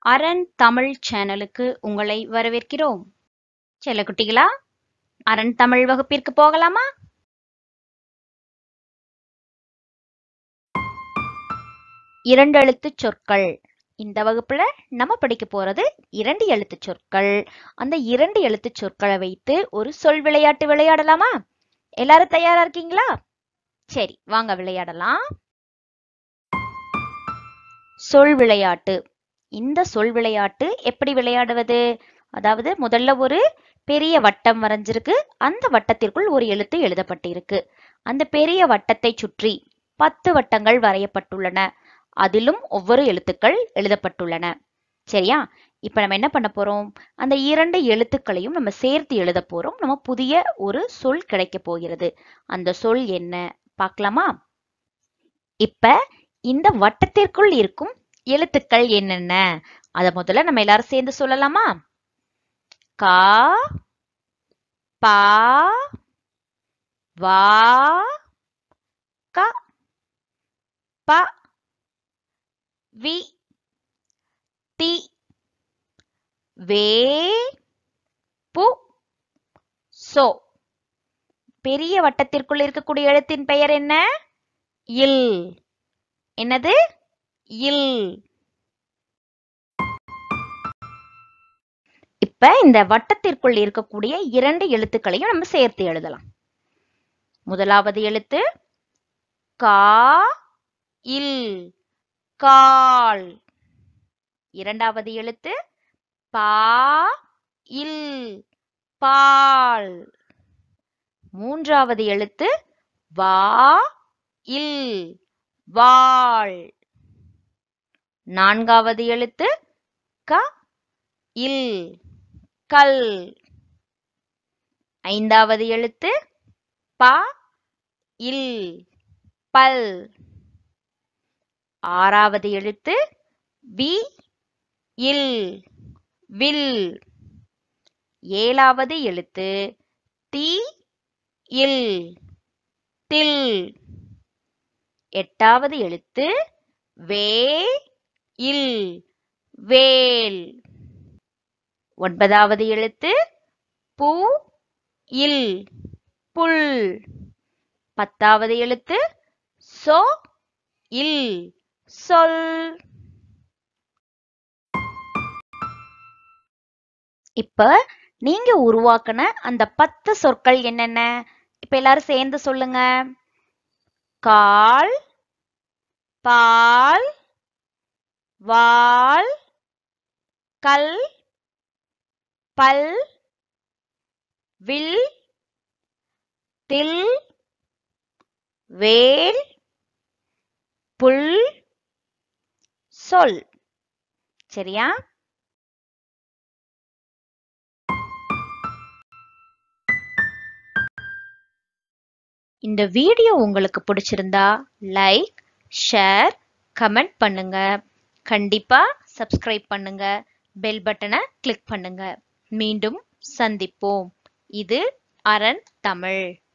அரண் தமிழ் சேனலுக்கு உங்களை வரவேற்கிறோம். செல்லக்குட்டிகளா, அரண் தமிழ் வகுப்பிற்கு போகலாமா? இரண்டு எழுத்துச் சொற்கள். இந்த வகுப்புல நம்ம படிக்க போறது இரண்டு எழுத்துச் சொற்கள். அந்த இரண்டு எழுத்துச் சொற்களை வைத்து ஒரு சொல் விளையாட்டு விளையாடலாமா? எல்லாரும் தயாரா இருக்கீங்களா? சரி, வாங்க விளையாடலாம். சொல் விளையாட்டு. இந்த சொல் விளையாட்டு எப்படி விளையாடுவது? அதாவது முதல்ல ஒரு பெரிய வட்டம் வரைஞ்சிருக்கு. அந்த வட்டத்திற்குள் ஒரு எழுத்து எழுதப்பட்டிருக்கு. அந்த பெரிய வட்டத்தை சுற்றி 10 வட்டங்கள் வரையப்பட்டுள்ளன. அதிலும் ஒவ்வொரு எழுத்துக்கள் எழுதப்பட்டுள்ளன. சரியா? இப்ப நம்ம என்ன பண்ண போறோம்? அந்த இரண்டு எழுத்துக்களையும் நம்ம சேர்த்து எழுத போறோம். நம்ம புதிய ஒரு சொல் கிடைக்க போகிறது. அந்த சொல் என்ன பார்க்கலாமா? இப்ப இந்த வட்டத்திற்குள் இருக்கும் எழுத்துக்கள் என்னென்ன? அத முதல்ல நம்ம எல்லாரும் சேர்ந்து சொல்லலாமா? கா, பா, வா, க, ப, வி, தி, வே, பு, சோ. பெரிய வட்டத்திற்குள் இருக்கக்கூடிய எழுத்தின் பெயர் என்ன? இல். என்னது? இல். இப்ப இந்த வட்டத்திற்குள் இருக்கக்கூடிய இரண்டு எழுத்துக்களையும் நம்ம சேர்த்து எழுதலாம். முதலாவது எழுத்து கா, இல், கால். இரண்டாவது எழுத்து பா, இல், பால். மூன்றாவது எழுத்து வா, இல், வாள். நான்காவது எழுத்து க, இல், கல். ஐந்தாவது எழுத்து ப, இல், பல். ஆறாவது எழுத்து வி, இல், வில். ஏழாவது எழுத்து தி, இல், தில். எட்டாவது எழுத்து வே, இல், வேல். ஒன்பதாவது எழுத்து பு, இல், புல். பத்தாவது எழுத்து சோ, இல், சொல். இப்ப நீங்க உருவாக்குன அந்த 10 சொற்கள் என்னென்ன? இப்ப எல்லாரும் சேர்ந்து சொல்லுங்க. கால், பால், வாள், கல், பல், வில், தில், வேல், புல், சொல். சரியா? இந்த வீடியோ உங்களுக்கு பிடிச்சிருந்தா லைக், ஷேர், கமெண்ட் பண்ணுங்க. கண்டிப்பா சப்ஸ்கிரைப் பண்ணுங்க. பெல் பட்டனை கிளிக் பண்ணுங்க. மீண்டும் சந்திப்போம். இது அரண் தமிழ்.